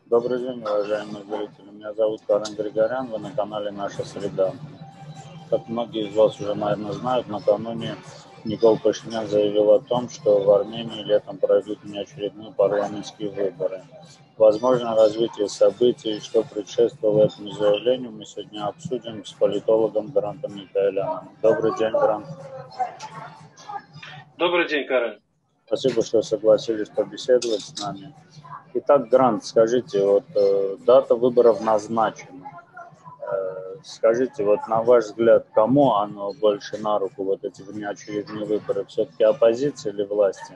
Добрый день, уважаемые зрители. Меня зовут Карен Григорян, вы на канале «Наша среда». Как многие из вас уже, наверное, знают, накануне Никол Пашинян заявил о том, что в Армении летом пройдут внеочередные парламентские выборы. Возможно развитие событий, что предшествовало этому заявлению, мы сегодня обсудим с политологом Грантом Михаэляном. Добрый день, Грант. Добрый день, Карен. Спасибо, что согласились побеседовать с нами. Итак, Грант, скажите, дата выборов назначена. Скажите, на ваш взгляд, кому оно больше на руку, эти внеочередные выборы? Все-таки оппозиция или власти?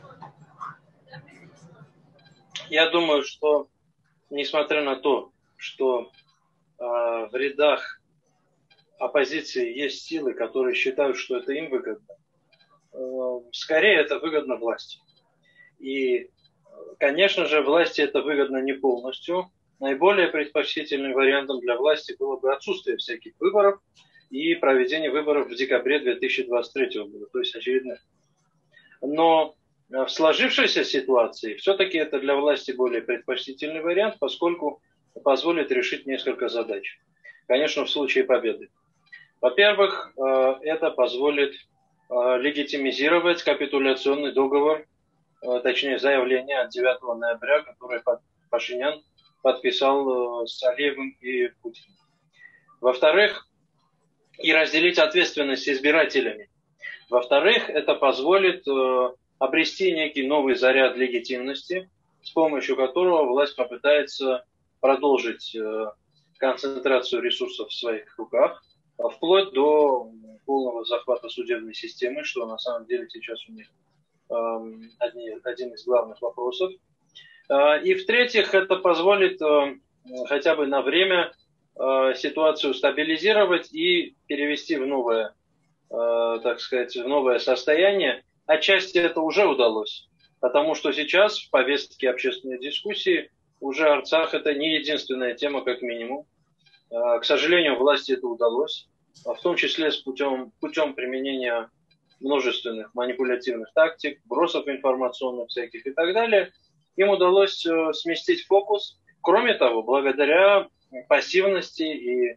Я думаю, что, несмотря на то, что в рядах оппозиции есть силы, которые считают, что это им выгодно, скорее это выгодно власти. И, конечно же, власти это выгодно не полностью. Наиболее предпочтительным вариантом для власти было бы отсутствие всяких выборов и проведение выборов в декабре 2023 года, то есть очередных. Но в сложившейся ситуации все-таки это для власти более предпочтительный вариант, поскольку позволит решить несколько задач. Конечно, в случае победы. Во-первых, это позволит легитимизировать капитуляционный договор, точнее заявление от 9 ноября, которое Пашинян подписал с Алиевым и Путиным. Во-вторых, и разделить ответственность с избирателями. Во-вторых, это позволит обрести некий новый заряд легитимности, с помощью которого власть попытается продолжить концентрацию ресурсов в своих руках, вплоть до полного захвата судебной системы, что на самом деле сейчас у них один из главных вопросов. И в-третьих, это позволит хотя бы на время ситуацию стабилизировать и перевести в новое, так сказать, в новое состояние. Отчасти это уже удалось, потому что сейчас в повестке общественной дискуссии уже Арцах это не единственная тема, как минимум. К сожалению, власти это удалось, в том числе путем применения множественных манипулятивных тактик, бросов информационных всяких и так далее. Им удалось сместить фокус. Кроме того, благодаря пассивности и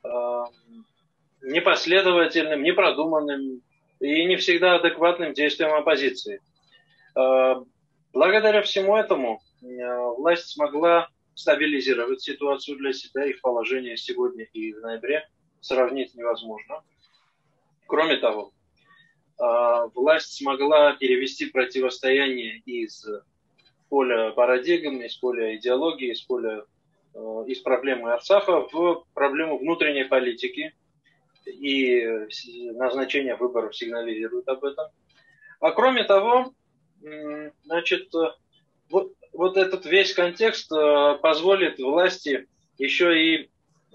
непоследовательным, непродуманным и не всегда адекватным действиям оппозиции. Благодаря всему этому власть смогла стабилизировать ситуацию для себя. Их положение сегодня и в ноябре сравнить невозможно. Кроме того, власть смогла перевести противостояние из поля парадигм, из поля идеологии, из проблемы Арцаха в проблему внутренней политики. И назначение выборов сигнализирует об этом. А кроме того, значит, вот этот весь контекст позволит власти еще и,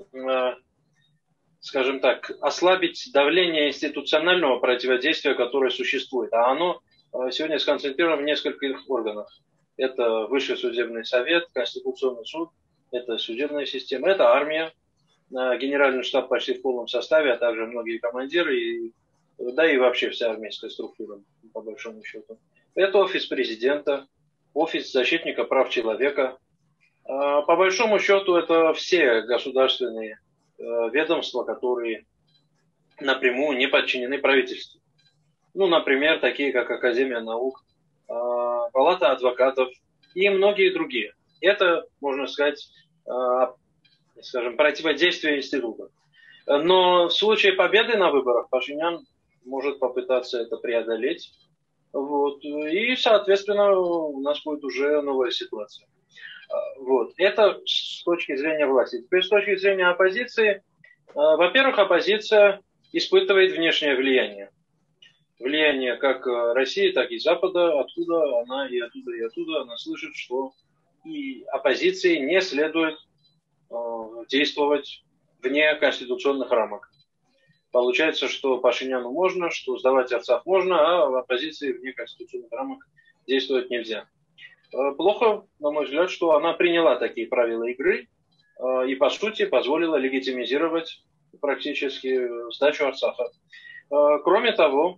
скажем так, ослабить давление институционального противодействия, которое существует. А оно сегодня сконцентрировано в нескольких органах. Это Высший судебный совет, Конституционный суд, это судебная система, это армия, генеральный штаб почти в полном составе, а также многие командиры, да и вообще вся армейская структура, по большому счету. Это офис президента, офис защитника прав человека. По большому счету это все государственные ведомства, которые напрямую не подчинены правительству. Ну, например, такие как Академия наук, Палата адвокатов и многие другие. Это, можно сказать, скажем, противодействие института. Но в случае победы на выборах Пашинян может попытаться это преодолеть. И, соответственно, у нас будет уже новая ситуация. Это с точки зрения власти. Теперь с точки зрения оппозиции. Во-первых, оппозиция испытывает внешнее влияние. Влияние как России, так и Запада. Оттуда она слышит, что и оппозиции не следует действовать вне конституционных рамок. Получается, что Пашиняну можно, что сдавать Арцах можно, а в оппозиции вне конституционных рамок действовать нельзя. Плохо, на мой взгляд, что она приняла такие правила игры и, по сути, позволила легитимизировать практически сдачу Арцаха. Кроме того,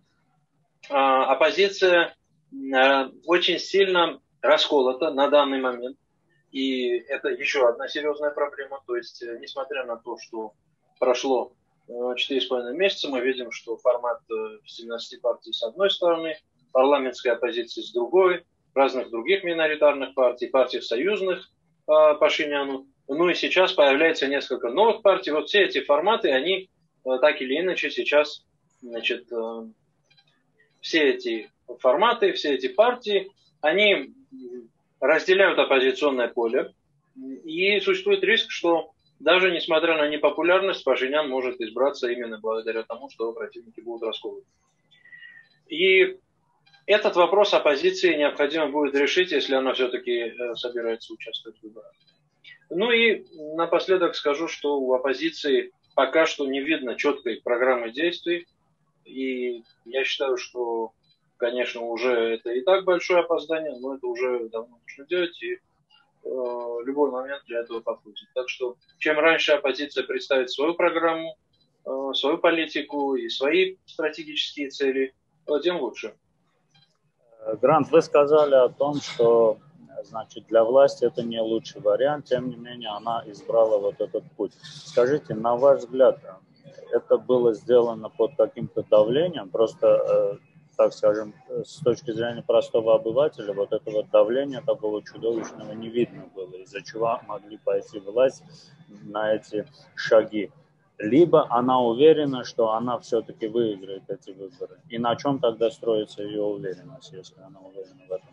оппозиция очень сильно расколота на данный момент. И это еще одна серьезная проблема. То есть, несмотря на то, что прошло 4,5 месяца, мы видим, что формат 17 партий с одной стороны, парламентской оппозиции с другой, разных других миноритарных партий, партий союзных Пашиняну. Ну и сейчас появляется несколько новых партий. Вот все эти форматы, они так или иначе сейчас, значит, все эти форматы, все эти партии, они разделяют оппозиционное поле. И существует риск, что даже несмотря на непопулярность, Пашинян может избраться именно благодаря тому, что его противники будут раскованы. И этот вопрос оппозиции необходимо будет решить, если она все-таки собирается участвовать в выборах. Ну и напоследок скажу, что у оппозиции пока что не видно четкой программы действий. И я считаю, что, конечно, уже это и так большое опоздание, но это уже давно нужно делать, и любой момент для этого подходит. Так что чем раньше оппозиция представит свою программу, свою политику и свои стратегические цели, тем лучше. Грант, вы сказали о том, что, значит, для власти это не лучший вариант, тем не менее она избрала вот этот путь. Скажите, на ваш взгляд, это было сделано под каким-то давлением, просто, так скажем, с точки зрения простого обывателя, вот этого давления такого чудовищного не видно было, из-за чего могли пойти власть на эти шаги. Либо она уверена, что она все-таки выиграет эти выборы. И на чем тогда строится ее уверенность, если она уверена в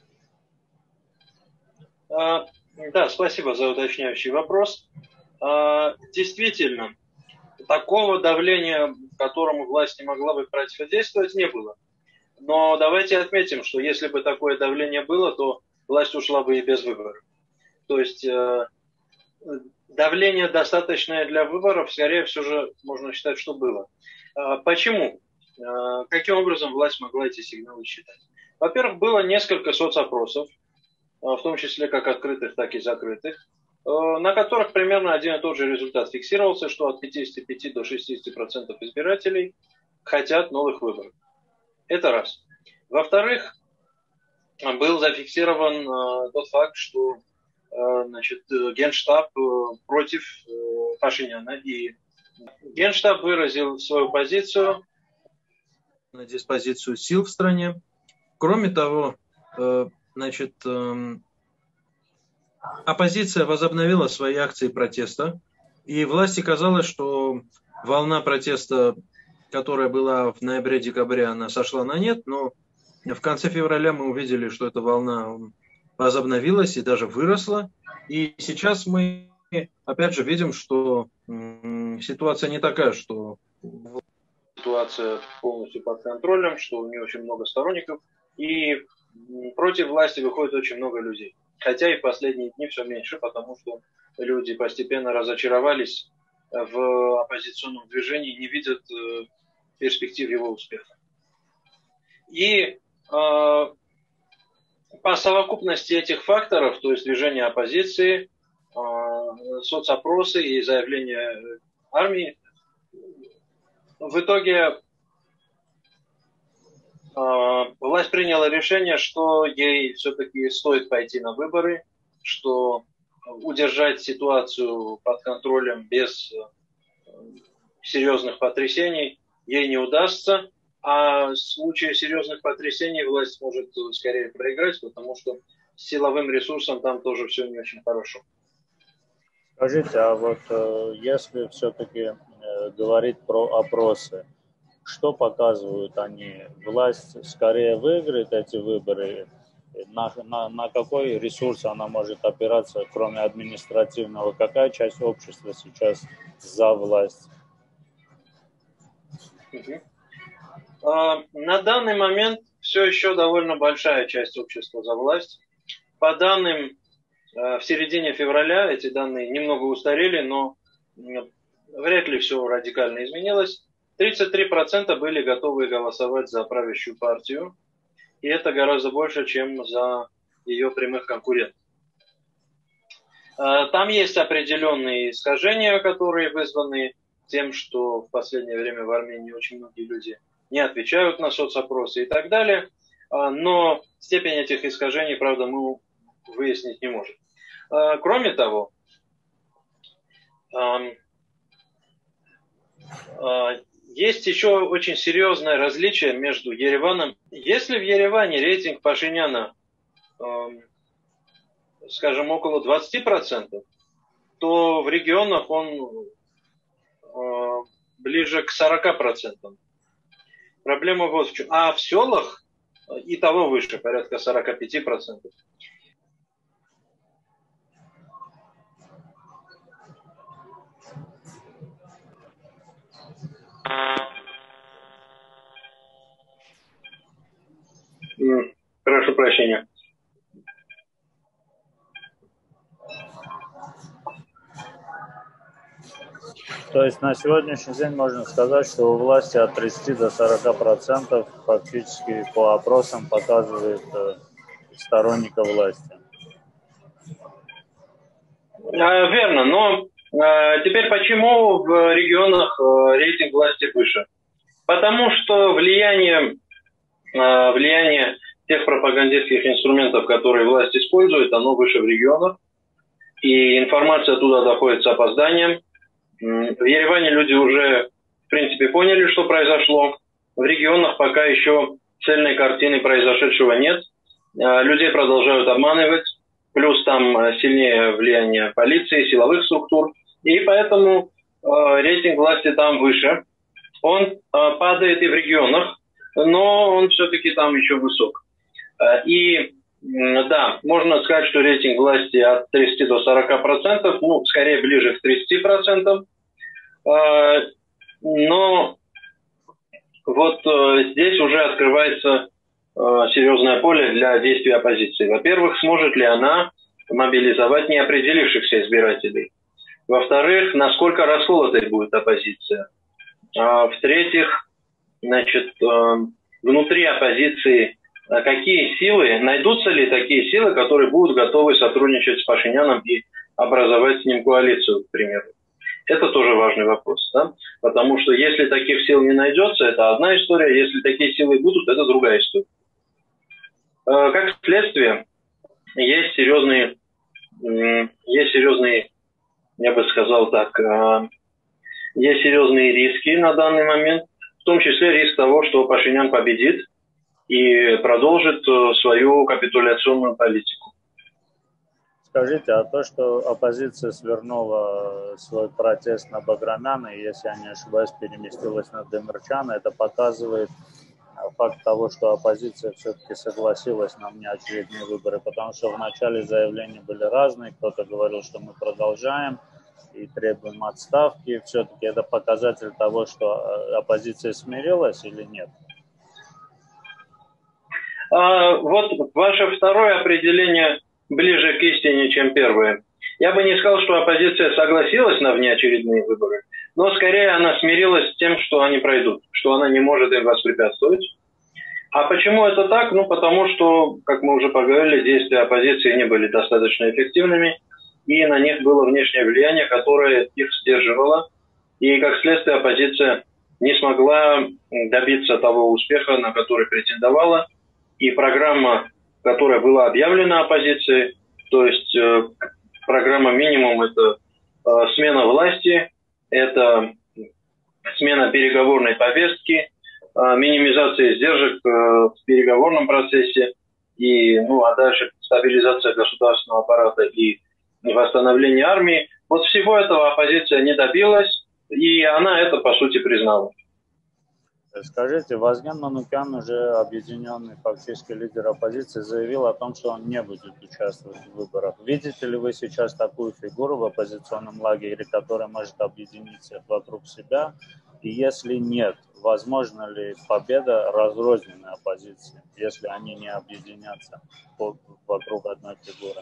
этом? Да, спасибо за уточняющий вопрос. Действительно, такого давления, которому власть не могла бы противодействовать, не было. Но давайте отметим, что если бы такое давление было, то власть ушла бы и без выборов. То есть давление, достаточное для выборов, скорее всего же можно считать, что было. Почему? Каким образом власть могла эти сигналы считать? Во-первых, было несколько соцопросов, в том числе как открытых, так и закрытых, на которых примерно один и тот же результат фиксировался, что от 55 до 60% избирателей хотят новых выборов. Это раз. Во-вторых, был зафиксирован тот факт, что значит, Генштаб против Пашиняна. И Генштаб выразил свою позицию на диспозицию сил в стране. Кроме того, значит, оппозиция возобновила свои акции протеста. И власти казалось, что волна протеста, которая была в ноябре-декабре, она сошла на нет, но в конце февраля мы увидели, что эта волна возобновилась и даже выросла. И сейчас мы, опять же, видим, что ситуация не такая, что ситуация полностью под контролем, что у нее очень много сторонников. И против власти выходит очень много людей. Хотя и в последние дни все меньше, потому что люди постепенно разочаровались в оппозиционном движении, не видят перспектив его успеха. И по совокупности этих факторов, то есть движение оппозиции, соцопросы и заявления армии, в итоге власть приняла решение, что ей все-таки стоит пойти на выборы, что удержать ситуацию под контролем без серьезных потрясений ей не удастся. А в случае серьезных потрясений власть может скорее проиграть, потому что с силовым ресурсом там тоже все не очень хорошо. Скажите, а вот если все-таки говорить про опросы, что показывают они? Власть скорее выиграет эти выборы? На какой ресурс она может опираться, кроме административного? Какая часть общества сейчас за власть? На данный момент все еще довольно большая часть общества за власть. По данным в середине февраля, эти данные немного устарели, но вряд ли все радикально изменилось. 33% были готовы голосовать за правящую партию, и это гораздо больше, чем за ее прямых конкурентов. Там есть определенные искажения, которые вызваны тем, что в последнее время в Армении очень многие люди не отвечают на соцопросы и так далее, но степень этих искажений, правда, мы выяснить не можем. Кроме того, есть еще очень серьезное различие между Ереваном. Если в Ереване рейтинг Пашиняна, скажем, около 20%, то в регионах он ближе к 40%. Проблема вот в чем. А в селах и того выше, порядка 45%. Прошу прощения. То есть на сегодняшний день можно сказать, что у власти от 30 до 40% фактически по опросам показывает сторонников власти. Верно, но теперь почему в регионах рейтинг власти выше? Потому что влияние тех пропагандистских инструментов, которые власть использует, оно выше в регионах, и информация туда доходит с опозданием. В Ереване люди уже, в принципе, поняли, что произошло. В регионах пока еще цельной картины произошедшего нет. Людей продолжают обманывать. Плюс там сильнее влияние полиции, силовых структур. И поэтому рейтинг власти там выше. Он падает и в регионах, но он все-таки там еще высок. И да, можно сказать, что рейтинг власти от 30 до 40%, ну, скорее ближе к 30%. Но вот здесь уже открывается серьезное поле для действий оппозиции. Во-первых, сможет ли она мобилизовать неопределившихся избирателей? Во-вторых, насколько расколотой будет оппозиция? В-третьих, значит, внутри оппозиции какие силы, найдутся ли такие силы, которые будут готовы сотрудничать с Пашиняном и образовать с ним коалицию, к примеру? Это тоже важный вопрос, да? Потому что если таких сил не найдется, это одна история, если такие силы будут, это другая история. Как следствие, есть серьезные, я бы сказал так, есть серьезные риски на данный момент, в том числе риск того, что Пашинян победит и продолжит свою капитуляционную политику. Скажите, а то, что оппозиция свернула свой протест на Баграмяна, и, если я не ошибаюсь, переместилась на Демирчана, это показывает факт того, что оппозиция все-таки согласилась на внеочередные выборы, потому что в начале заявления были разные, кто-то говорил, что мы продолжаем и требуем отставки. Все-таки это показатель того, что оппозиция смирилась или нет? Вот ваше второе определение ближе к истине, чем первое. Я бы не сказал, что оппозиция согласилась на внеочередные выборы, но скорее она смирилась с тем, что они пройдут, что она не может им воспрепятствовать. А почему это так? Ну, потому что, как мы уже поговорили, действия оппозиции не были достаточно эффективными, и на них было внешнее влияние, которое их сдерживало. И, как следствие, оппозиция не смогла добиться того успеха, на который претендовала. И программа, которая была объявлена оппозицией, то есть программа минимум – это смена власти, это смена переговорной повестки, минимизация издержек в переговорном процессе, и, ну, а дальше стабилизация государственного аппарата и восстановление армии. Вот всего этого оппозиция не добилась, и она это, по сути, признала. Скажите, Вазген Манукян, уже объединенный фактически лидер оппозиции, заявил о том, что он не будет участвовать в выборах. Видите ли вы сейчас такую фигуру в оппозиционном лагере, которая может объединить всех вокруг себя? И если нет, возможно ли победа разрозненной оппозиции, если они не объединятся вокруг одной фигуры?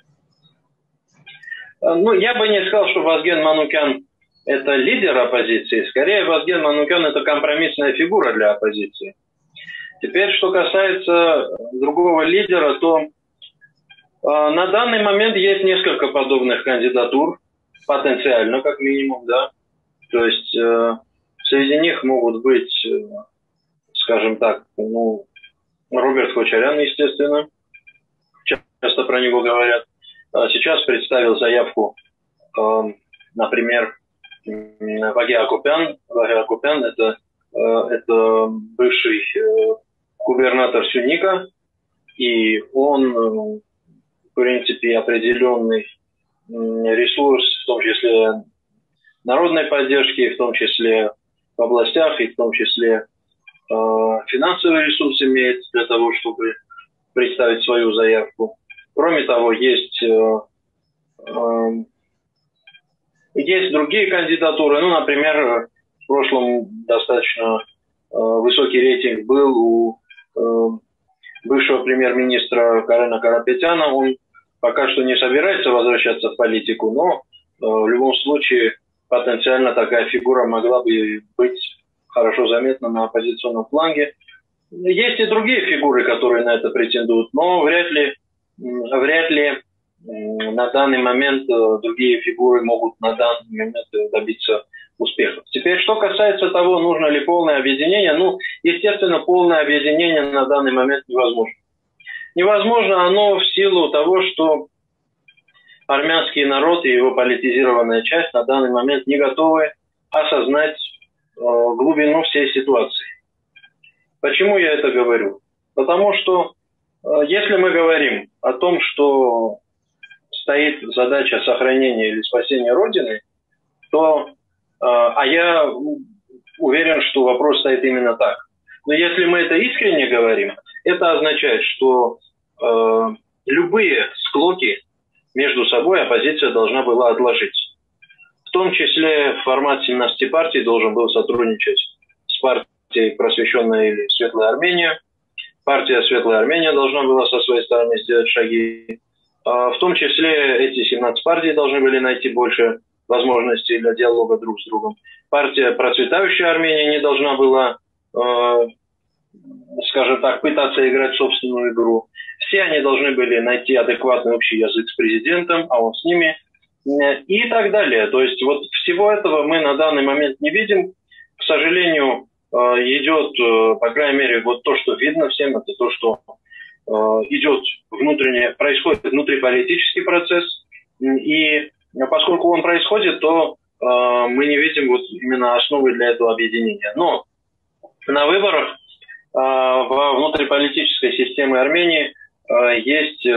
Ну, я бы не сказал, что Вазген Манукян это лидер оппозиции. Скорее, Вазген Манукян это компромиссная фигура для оппозиции. Теперь, что касается другого лидера, то на данный момент есть несколько подобных кандидатур, потенциально, как минимум, да. То есть среди них могут быть, скажем так, ну, Роберт Хочарян, естественно, часто про него говорят. сейчас представил заявку, например, Ваги Акопян. Ваги Акопян это бывший губернатор Сюника, и он, в принципе, определенный ресурс, в том числе народной поддержки, в том числе в областях, и в том числе финансовый ресурс имеет для того, чтобы представить свою заявку. Кроме того, есть другие кандидатуры. Ну, например, в прошлом достаточно высокий рейтинг был у бывшего премьер-министра Карена Карапетяна. Он пока что не собирается возвращаться в политику, но в любом случае потенциально такая фигура могла бы быть хорошо заметна на оппозиционном фланге. Есть и другие фигуры, которые на это претендуют, но вряд ли на данный момент другие фигуры могут на данный момент добиться успеха. Теперь, что касается того, нужно ли полное объединение, ну, естественно, полное объединение на данный момент невозможно. Невозможно оно в силу того, что армянский народ и его политизированная часть на данный момент не готовы осознать глубину всей ситуации. Почему я это говорю? Потому что если мы говорим о том, что стоит задача сохранения или спасения Родины, то, я уверен, что вопрос стоит именно так. Но если мы это искренне говорим, это означает, что любые склоки между собой оппозиция должна была отложить. В том числе формат 17 партий должен был сотрудничать с партией «Просвещенная» или «Светлая Армения». Партия «Светлая Армения» должна была со своей стороны сделать шаги. В том числе эти 17 партий должны были найти больше возможностей для диалога друг с другом. Партия «Процветающая Армения» не должна была, скажем так, пытаться играть собственную игру. Все они должны были найти адекватный общий язык с президентом, а он с ними, и так далее. То есть вот всего этого мы на данный момент не видим. К сожалению, идет, по крайней мере, вот то, что видно всем, это то, что идет происходит внутриполитический процесс, и поскольку он происходит, то мы не видим вот именно основы для этого объединения. Но на выборах во внутриполитической системе Армении есть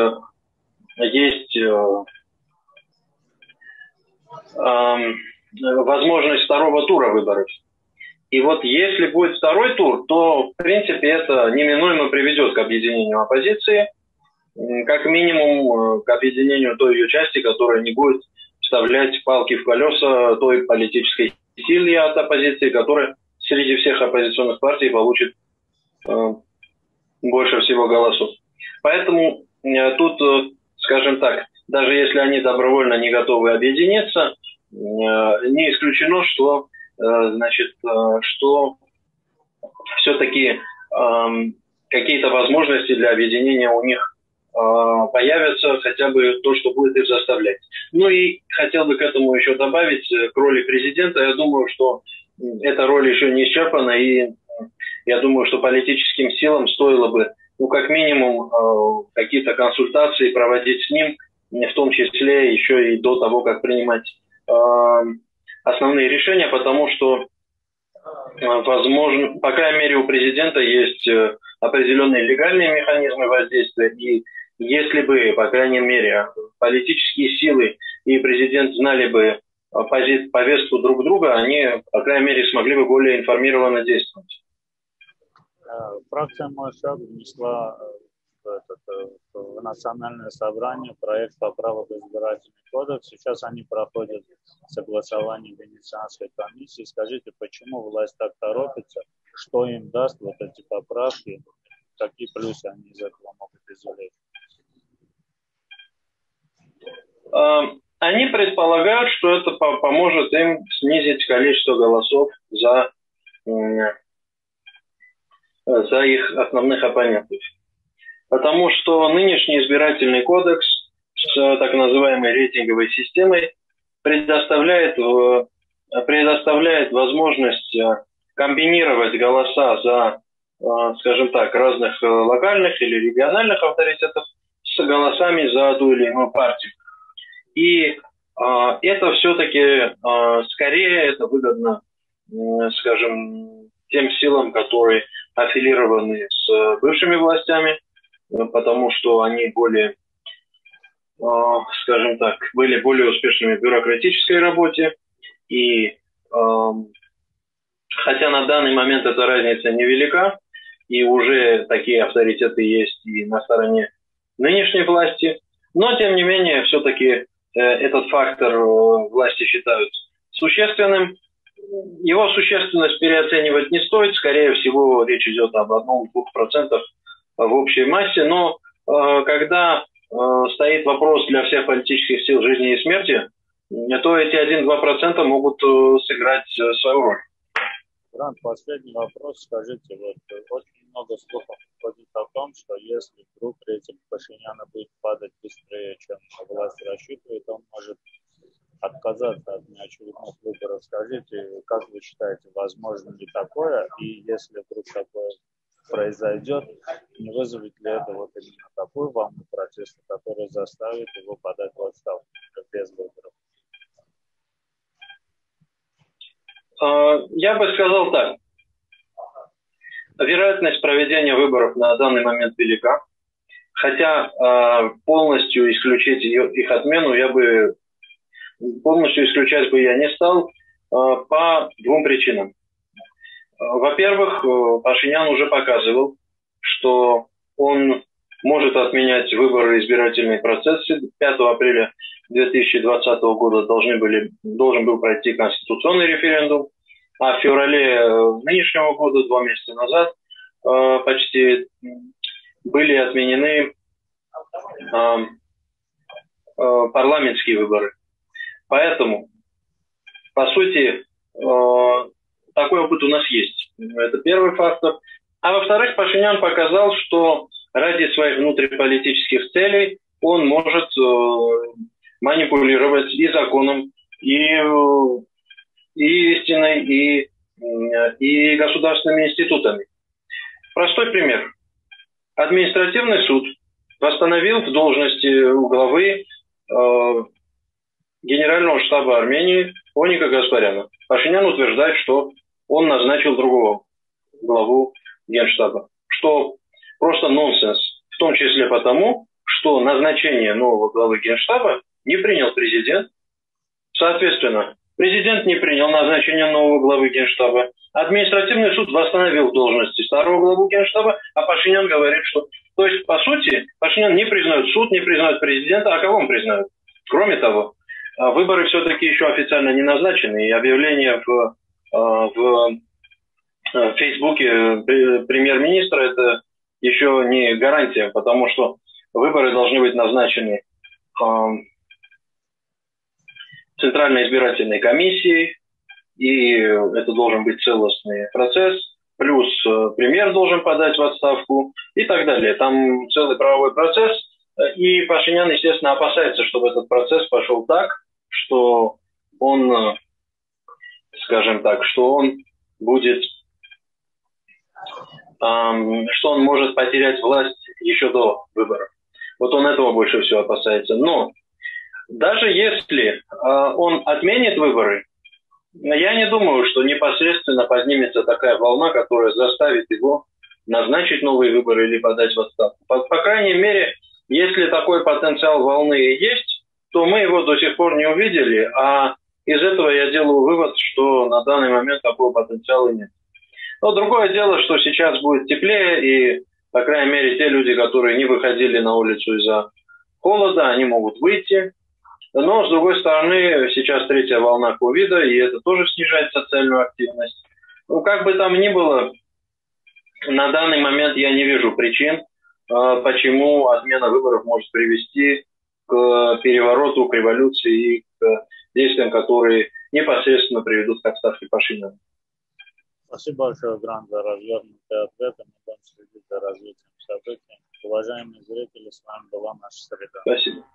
возможность второго тура выборов. И вот если будет второй тур, то, в принципе, это неминуемо приведет к объединению оппозиции, как минимум к объединению той ее части, которая не будет вставлять палки в колеса той политической силы от оппозиции, которая среди всех оппозиционных партий получит больше всего голосов. Поэтому тут, скажем так, даже если они добровольно не готовы объединиться, не исключено, что все-таки какие-то возможности для объединения у них появятся, хотя бы то, что будет их заставлять. Ну и хотел бы к этому еще добавить к роли президента. Я думаю, что эта роль еще не исчерпана, и я думаю, что политическим силам стоило бы, как минимум, какие-то консультации проводить с ним, в том числе еще и до того, как принимать основные решения, потому что, возможно, по крайней мере, у президента есть определенные легальные механизмы воздействия, и если бы, по крайней мере, политические силы и президент знали бы повестку друг друга, они, по крайней мере, смогли бы более информированно действовать. Фракция «Мой шаг» внесла в Национальное собрание проект поправок в избирательный кодекс. Сейчас они проходят согласование Венецианской комиссии. Скажите, почему власть так торопится? Что им даст вот эти поправки? Какие плюсы они из этого могут извлечь? Они предполагают, что это поможет им снизить количество голосов за их основных оппонентов. Потому что нынешний избирательный кодекс с так называемой рейтинговой системой предоставляет возможность комбинировать голоса за, скажем так, разных локальных или региональных авторитетов с голосами за ту или иную партию. И это все-таки скорее это выгодно, скажем, тем силам, которые аффилированы с бывшими властями, потому что они более, скажем так, были более успешными в бюрократической работе. И хотя на данный момент эта разница невелика, и уже такие авторитеты есть и на стороне нынешней власти, но тем не менее все-таки этот фактор власти считают существенным. Его существенность переоценивать не стоит, скорее всего речь идет об 1-2% в общей массе, но когда стоит вопрос для всех политических сил жизни и смерти, то эти 1-2% могут сыграть свою роль. Грант, последний вопрос. Скажите, вот очень много слухов ходит о том, что если вдруг рейтинг Пашиняна будет падать быстрее, чем власть рассчитывает, он может отказаться от неочередных выборов. Скажите, как вы считаете, возможно ли такое? И если вдруг такое произойдет, не вызовет ли это вот именно такую волну протеста, которая заставит его подать в отставку без выборов? Я бы сказал так. Вероятность проведения выборов на данный момент велика. Хотя полностью исключить их отмену полностью исключать бы я не стал по двум причинам. Во-первых, Пашинян уже показывал, что он может отменять выборы и избирательные процессы. 5 апреля 2020 года должен был пройти конституционный референдум, а в феврале нынешнего года, 2 месяца назад, почти были отменены парламентские выборы. Поэтому, по сути, такой опыт у нас есть. Это первый фактор. А во-вторых, Пашинян показал, что ради своих внутриполитических целей он может манипулировать и законом, и истиной, и государственными институтами. Простой пример. Административный суд восстановил в должности главы Генерального штаба Армении Оника Гаспаряна. Пашинян утверждает, что он назначил другого главу Генштаба, что просто нонсенс, в том числе потому, что назначение нового главы Генштаба не принял президент. Соответственно, президент не принял назначение нового главы Генштаба. Административный суд восстановил в должности старого главу Генштаба, а Пашинян говорит, что... То есть, по сути, Пашинян не признает суд, не признает президента, а кого он признает? Кроме того, выборы все-таки еще официально не назначены, и объявление в Фейсбуке премьер-министра это еще не гарантия, потому что выборы должны быть назначены Центральной избирательной комиссией, и это должен быть целостный процесс, плюс премьер должен подать в отставку и так далее. Там целый правовой процесс, и Пашинян, естественно, опасается, чтобы этот процесс пошел так, что он, скажем так, что он будет, что он может потерять власть еще до выборов. Вот он этого больше всего опасается. Но даже если он отменит выборы, я не думаю, что непосредственно поднимется такая волна, которая заставит его назначить новые выборы или подать в отставку. По крайней мере, если такой потенциал волны есть, то мы его до сих пор не увидели, а из этого я делаю вывод, что на данный момент такого потенциала нет. Но другое дело, что сейчас будет теплее, и, по крайней мере, те люди, которые не выходили на улицу из-за холода, они могут выйти. Но, с другой стороны, сейчас третья волна ковида, и это тоже снижает социальную активность. Ну, как бы там ни было, на данный момент я не вижу причин, почему отмена выборов может привести к перевороту, к революции и к действиям, которые непосредственно приведут к отставке Пашиняна. Спасибо большое, Грант, за развернутые ответы. Мы будем следить за развитием событий. Уважаемые зрители, с вами была наша среда. Спасибо.